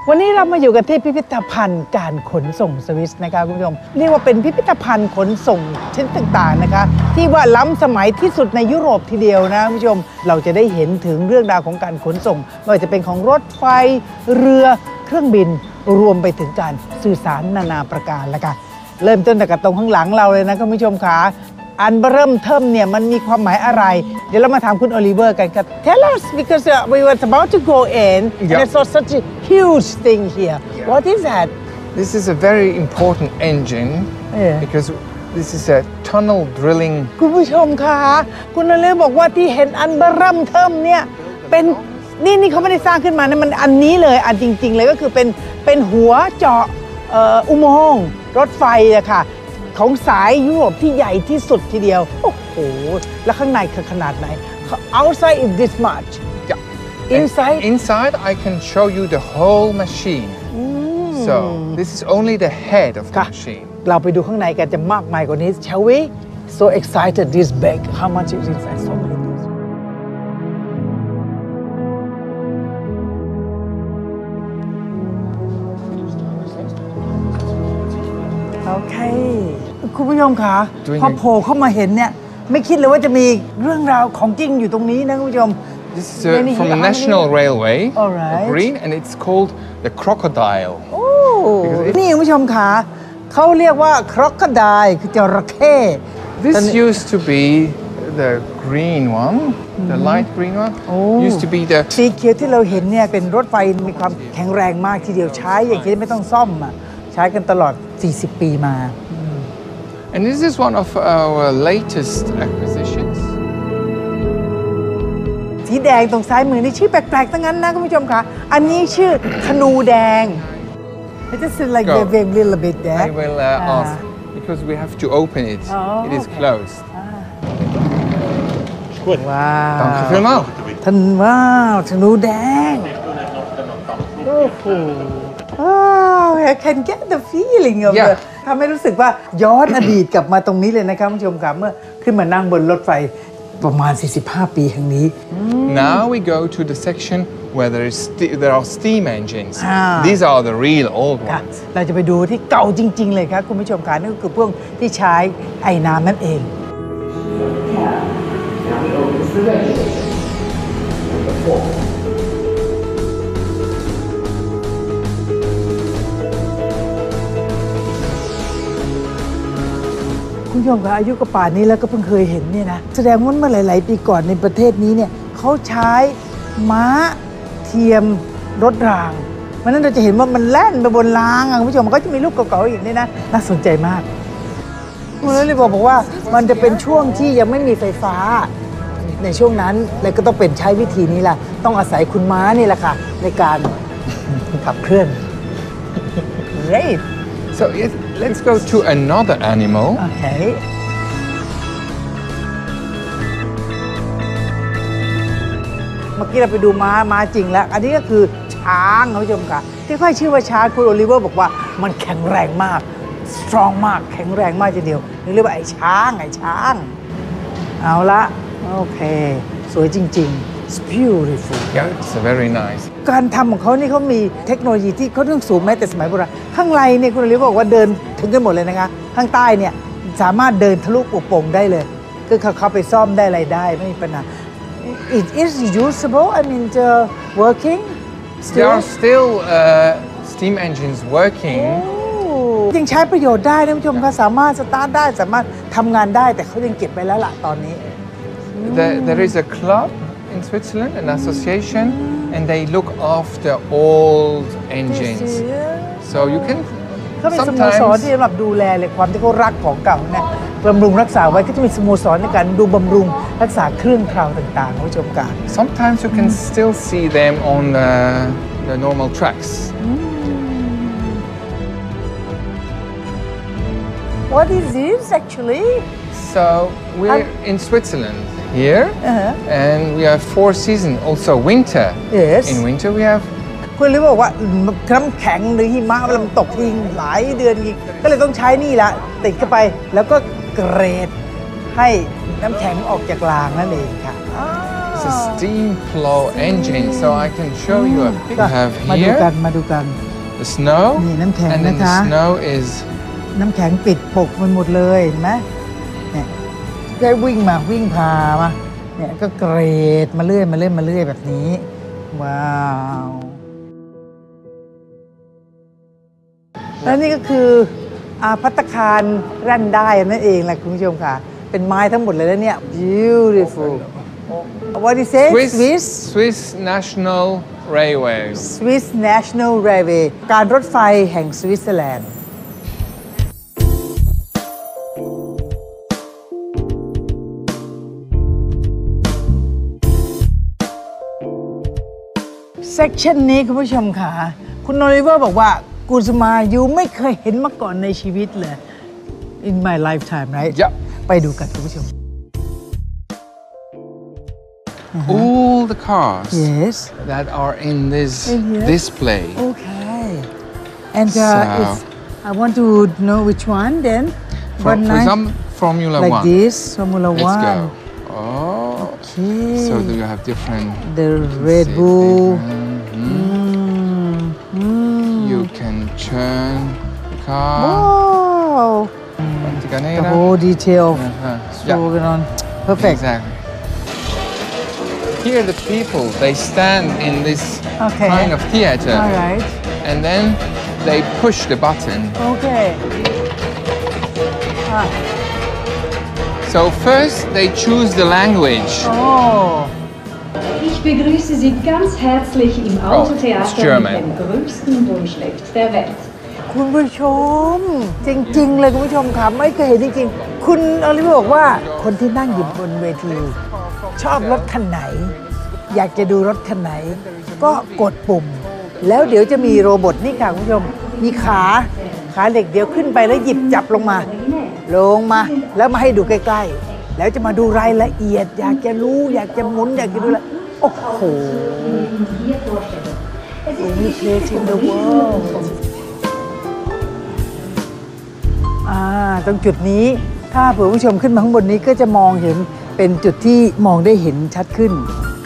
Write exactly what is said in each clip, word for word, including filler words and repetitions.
วันนี้เรามาอยู่กันที่พิพิธภัณฑ์การขนส่งสวิสนะคะคุณผู้ชมเรียกว่าเป็นพิพิธภัณฑ์ขนส่งชิ้นต่างๆนะคะที่ว่าล้ำสมัยที่สุดในยุโรปทีเดียวนะคุณผู้ชมเราจะได้เห็นถึงเรื่องราวของการขนส่งไม่ว่าจะเป็นของรถไฟเรือเครื่องบินรวมไปถึงการสื่อสารนานาประการแล้วค่ะเริ่มต้นจากตรงข้างหลังเราเลยนะคุณผู้ชมคะอันเริ่มเทิมเนี่ยมันมีความหมายอะไรเดี๋ยวเรามาถามคุณโอลิเวอร์กันครับ Tell us because uh, we were about to go in and I saw such a huge thing here What is that This is a very important engine yeah. because this is a tunnel drilling คุณผู้ชมคะคุณโอลิเวอร์บอกว่าที่เห็นอันเริ่มเทิมเนี่ยเป็นนี่นี่เขาไม่ได้สร้างขึ้นมานะมันอันนี้เลยอันจริงๆเลยก็คือเป็นเป็นหัวเจาะอุโมงค์รถไฟอะค่ะของสายยุโรปที่ใหญ่ที่สุดทีเดียวโอ้โหแล้วข้างในคือขนาดไหน Outside is this much yeah. Inside And inside I can show you the whole machine so this is only the head of the machine เราไปดูข้างในกันจะมากมายกว่านี้ Shall we So excited this bag How much is inside so many thingsโอเคคุณผู้ชมคะพอโผล่เข้ามาเห็นเนี่ยไม่คิดเลยว่าจะมีเรื่องราวของจริงอยู่ตรงนี้นะคุณผู้ชม This is uh, from the National Railway Alright. green and it's called the crocodile โอ้นี่คุณผู้ชมคะเขาเรียกว่า crocodile คือจระเข้ This used to be the green one the light green one used to be the สีเขียวที่เราเห็นเนี่ยเป็นรถไฟมีความแข็งแรงมากทีเดียวใช้อย่างที่ไม่ต้องซ่อมอ่ะใช้กันตลอดสี่สิบปีมา And this is one of our latest acquisitions สีแดงตรงซ้ายมือนี่ชื่อแปลกๆทั้งนั้นนะคุณผู้ชมคะอันนี้ชื่อธนูแดง It just like Go. wave a little bit there I will uh, ask because we have to open it Oh, it is okay. closed ว้าว Danke vielmals ธนูว้าวธนูแดงโอ้โหว้าว I can get the feeling of Yeah. the ทำให้รู้สึกว่าย้อนอดีตกลับมาตรงนี้เลยนะครับคุณผู้ชมครับเมื่อขึ้นมานั่งบนรถไฟประมาณสี่สิบห้าปีแห่งนี้ Now we go to the section where there is there are steam engines Ah. these are the real old ค่ะ ones เราจะไปดูที่เก่าจริงๆเลยครับคุณผู้ชมค่ะนั่นก็คือพวกที่ใช้ไอ้น้ำนั่นเองคุณผู้ชมคะอายุกระป่านนี้แล้วก็เพิ่งเคยเห็นเนี่ยนะแสดงว่าเมื่อหลายๆปีก่อนในประเทศนี้เนี่ยเขาใช้ม้าเทียมรถรางเพราะนั้นเราจะเห็นว่ามันแล่นไปบนรางอ่ะคุณผู้ชมมันก็จะมีรูปเก่าๆอีกนี่นะน่าสนใจมากคุณเลยบอกบอกว่ามันจะเป็นช่วงที่ยังไม่มีไฟฟ้าในช่วงนั้นเลยก็ต้องเป็นใช้วิธีนี้แหละต้องอาศัยคุณม้านี่แหละค่ะในการขับเคลื่อน Great so it, let's go to another animal Okayเมื่อกี้เราไปดูม้าม้าจริงแล้วอันนี้ก็คือช้างคุณผู้ชมค่ะที่ค่อยชื่อว่าช้างคุณโอลิเวอร์บอกว่ามันแข็งแรงมาก strong มากแข็งแรงมากทีเดียวเรียกว่าไอ้ช้างไอ้ช้างเอาละโอเคสวยจริงๆ it's beautiful yeah it's very nice การทำของเขานี่เขามีเทคโนโลยีที่เขาต้องสูงแม้แต่สมัยโบราณข้างในเนี่ยคุณโอลิเวอร์บอกว่าเดินถึงกันหมดเลยนะคะข้างใต้เนี่ยสามารถเดินทะลุปุโป่งได้เลยคือเขาเข้าไปซ่อมได้อะไรได้ไม่มีปัญหาIt is usable. I mean, uh, working. Still? There are still uh, steam engines working. ยังใช้ประโยชน์ได้นะผู้ชมคะสามารถสตาร์ทได้สามารถทำงานได้แต่เขายังเก็บไปแล้วล่ะตอนนี้ There, there is a club in Switzerland, an association, and they look after old engines. So you can เขาเป็นสโมสรที่สำหรับดูแลเลยความที่เขารักของเก่าเนี่ยบำรุงรักษาไว้ก็จะมีสโมสรในการดูบำรุงรักษาเครื่องคราวต่างๆคุณผู้ชมค่ะ Sometimes you can still see them on uh, the normal tracks. What is this actually? So we're in Switzerland here, uh-huh. and we have four seasons. Also winter. Yes. In winter we have คุณรู้บอกว่าน้ำแข็งหรือหิมะเวลามันตกทิ้งหลายเดือนก็เลยต้องใช้นี่ละติดเข้าไปแล้วก็เกรดให้น้ำแข็งออกจากรางนั่นเองค่ะ It's a steam plow engine, so I can show you a picture. ก็ We have มาดูกัน here มาดูกัน the snow, นี่น้ำแข็ง and then นะ the คะ snow is น้ำแข็งปิดปกมันหมดเลยเห็นไหมเนี่ยก็วิ่งมาวิ่งพามาเนี่ยก็เกรดมาเรื่อยมาเรื่อยมาเรื่อยแบบนี้ ว้าวแล้วนี่ก็คืออาภัตตาคารรั่นได้นั่นเองแหละคุณผู้ชมค่ะ เป็นไม้ทั้งหมดเลยแล้วเนี่ย beautiful what is it Swiss Swiss Swiss National Railways. Swiss National Railway การรถไฟแห่งสวิตเซอร์แลนด์เซกชันนี้คุณผู้ชมค่ะ คุณโนริเวอร์บอกว่ากุสมายูไม่เคยเห็นมาก่อนในชีวิตเลย in my lifetime right Yep. ไปดูกันคุณผู้ชม All the cars yes that are in this In here? display. okay and uh, So- it's, I want to know which one then For, One for night, example, Formula like One. this Formula Let's One go. Oh. okay So do you have different? the you can Red see Bull different- Mhm. mm, mm. You can turn the car. wow Quantica the nera. whole detail Uh-huh. so going on perfect Exactly. Here the people, they stand in this Okay. kind of theater, all right and then they push the button. okay ah. So first they choose the language. oh Ich begrüße Sie ganz herzlich im it's Autotheater German. mit dem größten Durchschnitt der Welt. คุณผู้ชม จริง ๆ เลยคุณผู้ชมค่ะไม่เคยเห็นจริง ๆ คุณอลิเวอร์บอกว่าคนที่นั่งอยู่บนเวที ชอบรถคันไหน อยากจะดูรถคันไหน ก็กดปุ่ม แล้วเดี๋ยวจะมีโรบอทนี่ค่ะคุณผู้ชม มีขาขาเหล็กเดียวขึ้นไปแล้วหยิบจับลงมา ลงมาแล้วมาให้ดูใกล้ ๆ แล้วจะมาดูรายละเอียด อยากจะรู้ อยากจะหมุนอยากจะดูแลวโอ้โห Only place in the world อ่าตรงจุดนี้ถ้าเผื่อผู้ชมขึ้นมาข้างบนนี้ก็จะมองเห็นเป็นจุดที่มองได้เห็นชัดขึ้น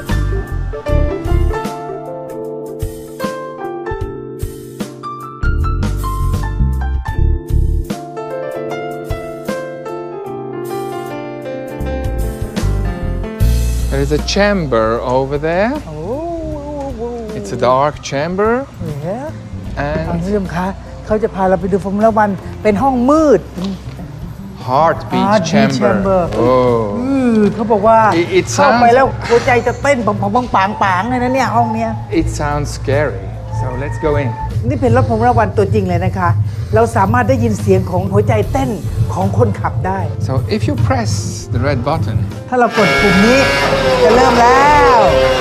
There is a chamber over there. โอ้ It's a dark chamber, เนี่ยคุณ and ผู้ชมคะเขาจะพาเราไปดูฟอร์มูล่าวันเป็นห้องมืด heartbeat Heartbeat chamber. chamber. Oh. อือเขาบอกว่า It- it เข้าไป sounds- แล้วหัวใจจะเต้นปังปังปังปังปังเลยนะเนี่ยห้องเนี้ย It sounds scary. So let's go in. นี่เป็นรถฟอร์มูล่าวันตัวจริงเลยนะคะ เราสามารถได้ยินเสียงของหัวใจเต้นของคนขับได้ So if you press the red button, ถ้าเรากดปุ่มนี้จะเริ่มแล้ว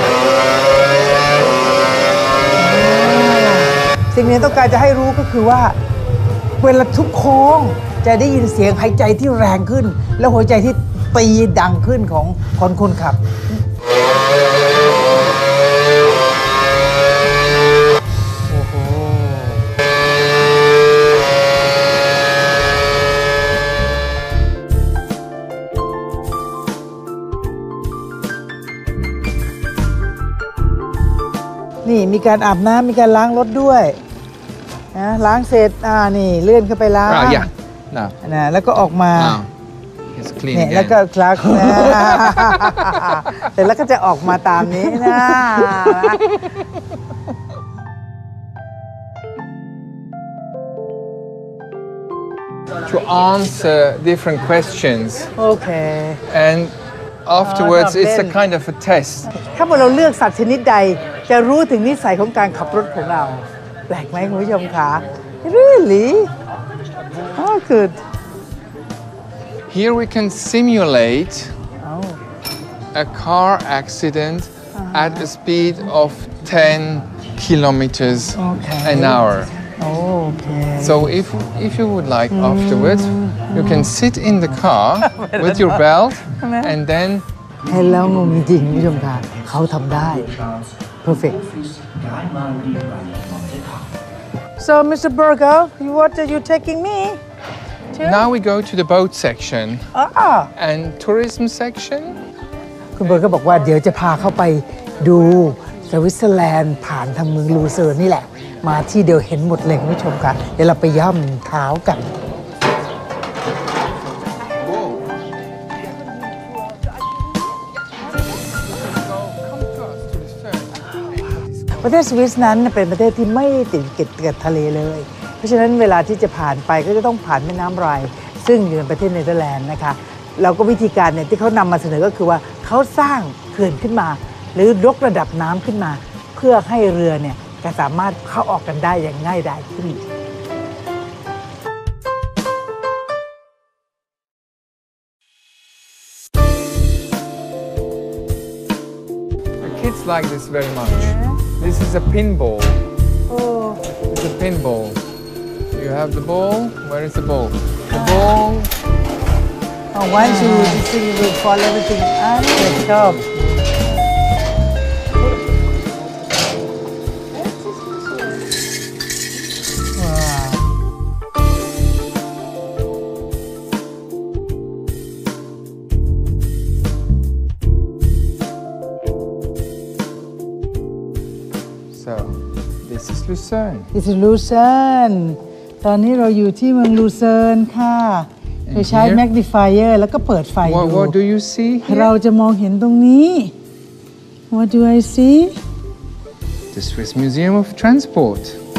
สิ่งนี้ต้องการจะให้รู้ก็คือว่า เวลาทุกโค้งจะได้ยินเสียงหายใจที่แรงขึ้น และหัวใจที่ตีดังขึ้นของคนคนขับ โอ้โห นี่มีการอาบน้ำมีการล้างรถด้วยนะล้างเสร็จอ่านี่เลื่อนเข้าไปล้าง ah, yeah, no, นะแล้วก็ออกมา now it's clean เนี่ยแล้วก็ again. คลักนะเสร็จแล้วก็จะออกมาตามนี้นะ To answer different questions, โอเค and afterwards Ah, it's a Ben. kind of a test. ถ้าเราเลือกสัตว์ชนิดใด จะรู้ถึงนิสัยของการขับรถของเรา แปลกไหมคุณผู้ชมคะ really oh good Here we can simulate เอา a car accident at a speed of ten kilometers Okay. an hour. โอเค So if if you would like afterwards, you can sit in the car with your belt and then เห็นแล้วงงจริงๆคุณผู้ชมค่ะเขาทำได้ perfect so Mister Burger what are you taking me to now we go to the boat section อ่า and tourism section. คุณเบิร์ตก็บอกว่าเดี๋ยวจะพาเข้าไปดูสวิตเซอร์แลนด์ผ่านทางเมืองลูเซิร์นนี่แหละมาที่เดียวเห็นหมดเลยคุณผู้ชมค่ะเดี๋ยวเราไปย่ำเท้ากัน ประเทศสวิสนั้นเป็นประเทศที่ไม่ติดกับทะเลเลย เพราะฉะนั้นเวลาที่จะผ่านไปก็จะต้องผ่านแม่น้ำไรน์ซึ่งอยู่ในประเทศเนเธอร์แลนด์นะคะแล้วก็วิธีการเนี่ยที่เขานำมาเสนอก็คือว่าเขาสร้างเขื่อนขึ้นมา หรือยกระดับน้ำขึ้นมา เพื่อให้เรือเนี่ยจะสามารถเข้าออกกันได้อย่างง่ายดายขึ้น Kids like this very much. This is a pinball. โอ้ It's a pinball. You have the ball. Where is the ball? The ball. Oh, once you this thing will fall everything อ่าชอบ ว้าว So, this is Lucerne. This is Lucerne ตอนนี้เราอยู่ที่เมืองลูเซิร์นค่ะโดยใช้ here? magnifier แล้วก็เปิดไฟ What, ดู what do you see เรา here? จะมองเห็นตรงนี้ What do I see The Swiss Museum of Transport.